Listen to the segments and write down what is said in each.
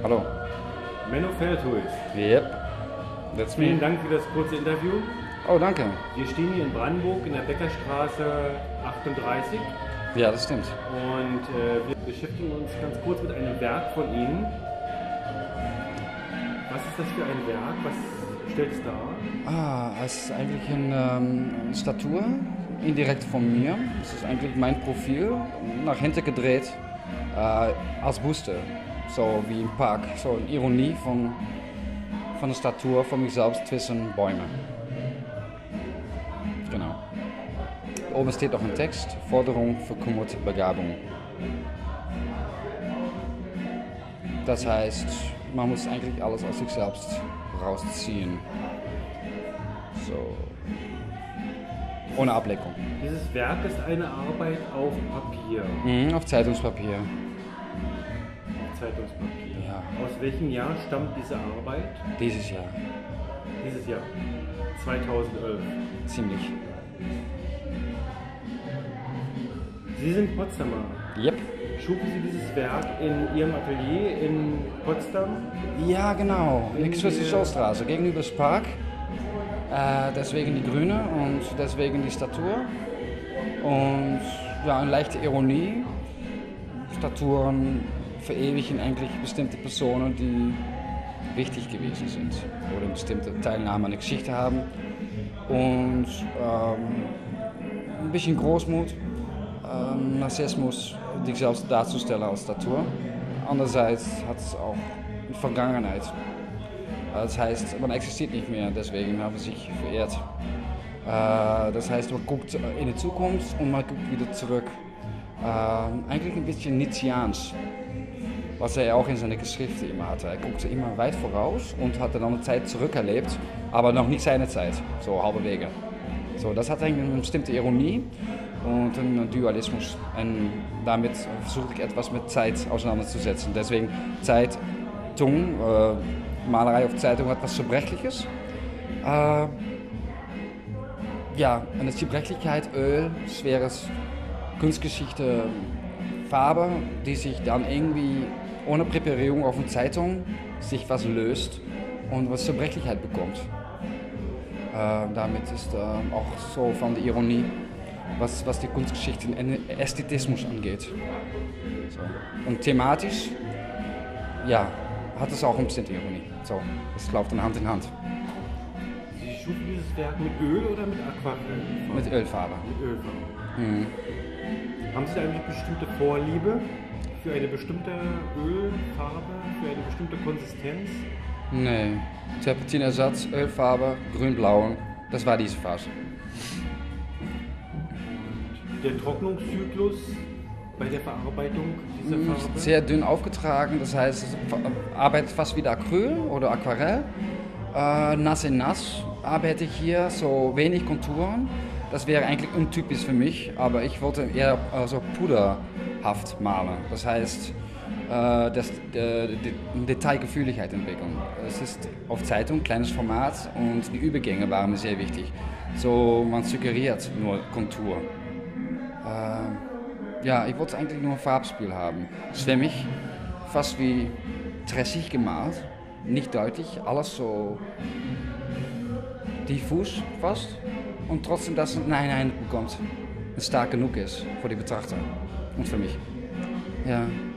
Hallo. Menno Feldhuis. Yep, that's me. Vielen Dank für das kurze Interview. Oh, danke. Wir stehen hier in Brandenburg in der Bäckerstraße 38 Ja, das stimmt. und wir beschäftigen uns ganz kurz mit einem Werk von Ihnen. Was ist das für ein Werk? Was stellt es dar? Es ist eigentlich eine Statur, indirekt von mir. Es ist eigentlich mein Profil, nach hinten gedreht, als Buste. So wie im Park, so eine Ironie von der Statur von mich selbst zwischen Bäumen. Genau. Oben steht noch ein Text, Forderung verkümmerte Begabung. Das heißt, man muss eigentlich alles aus sich selbst rausziehen. So. Ohne Ablenkung. Dieses Werk ist eine Arbeit auf Papier, Auf Zeitungspapier. auf Zeitungspapier. Ja. Aus welchem Jahr stammt diese Arbeit? Dieses Jahr. Dieses Jahr, 2011. Ziemlich. Sie sind Potsdamer. Yep. Schufen Sie dieses Werk in Ihrem Atelier in Potsdam? Ja, genau. In der Straße gegenüber das Park. Deswegen die Grüne und deswegen die Statur. Und ja, eine leichte Ironie. Staturen verewigen eigentlich bestimmte Personen, die wichtig gewesen sind oder eine bestimmte Teilnahme an der Geschichte haben. Und ein bisschen Großmut, Narzissmus, dich selbst darzustellen als Statur. Andererseits hat es auch eine Vergangenheit. Das heißt, man existiert nicht mehr, deswegen haben sie sich verehrt. Das heißt, man guckt in die Zukunft und man guckt wieder zurück. Eigentlich ein bisschen Nietzscheans, was er auch in seinen Geschriften immer hatte. Er guckte immer weit voraus und hatte dann eine Zeit zurückerlebt, aber noch nicht seine Zeit, so halbe Wege. So, das hat eigentlich eine bestimmte Ironie und einen Dualismus. Und damit versuche ich etwas mit Zeit auseinanderzusetzen. Deswegen Zeitung, Malerei auf Zeitung hat was Zerbrechliches. Ja, eine Zerbrechlichkeit, Öl, schweres Kunstgeschichte, Farbe, die sich dann irgendwie ohne Präparierung auf eine Zeitung sich was löst und was Zerbrechlichkeit bekommt. Damit ist auch so von der Ironie, was die Kunstgeschichte und Ästhetismus angeht. So. Und thematisch, ja, hat es auch eine bestimmte Ironie. So, es läuft dann Hand in Hand. Sie schufen dieses Werk mit Öl oder mit Aquarell? Mit Ölfarbe. Mit Ölfarbe. Haben Sie da eine bestimmte Vorliebe für eine bestimmte Ölfarbe, für eine bestimmte Konsistenz? Nee, Terpentinersatz, Ölfarbe, grün-blau, das war diese Phase. Der Trocknungszyklus bei der Verarbeitung dieser Farbe? Sehr dünn aufgetragen, das heißt, es arbeitet fast wie Acryl oder Aquarell. Nass in nass arbeite ich hier, so wenig Konturen. Das wäre eigentlich untypisch für mich, aber ich wollte eher so puderhaft malen. Das heißt, Detailgefühligkeit entwickeln. Es ist auf Zeitung, kleines Format und die Übergänge waren mir sehr wichtig. So, man suggeriert nur Kontur. Ja, ich wollte eigentlich nur ein Farbspiel haben. Schwämmig, fast wie tressig gemalt, nicht deutlich, alles so diffus fast. Und trotzdem, dass es einen Eindruck bekommt, es stark genug ist für die Betrachter und für mich. Ja.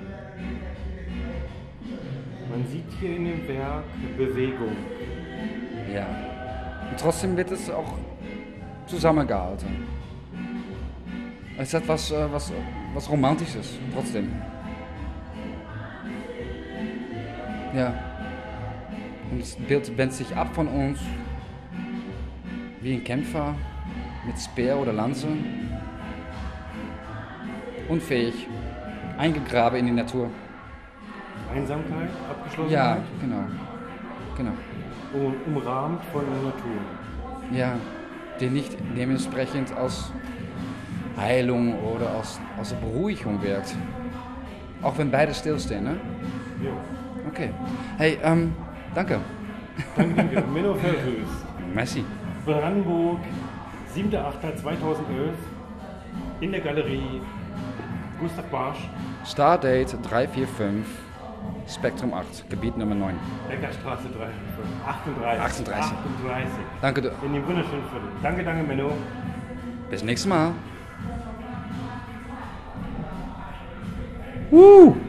Man sieht hier in dem Werk Bewegung. Ja. Und trotzdem wird es auch zusammengehalten. Es hat was Romantisches, trotzdem. Ja. Und das Bild wendet sich ab von uns, wie ein Kämpfer mit Speer oder Lanze. Unfähig, eingegraben in die Natur. Einsamkeit, Abgeschlossenheit? Ja, genau. Umrahmt von der Natur. Ja, die nicht dementsprechend aus Heilung oder aus Beruhigung wirkt. Auch wenn beide stilstehen, ne? Ja. Okay. Hey, danke. Danke, Menno Feldhuis. Merci. Brandenburg, 7.8.2011 in der Galerie Gustav Barsch. Stardate 345 Spektrum 8, Gebiet Nummer 9. Beckerstraße 38. 38. 38. Danke, In dem wunderschönen Viertel. Danke, Menno. bis nächstes Mal. Woo!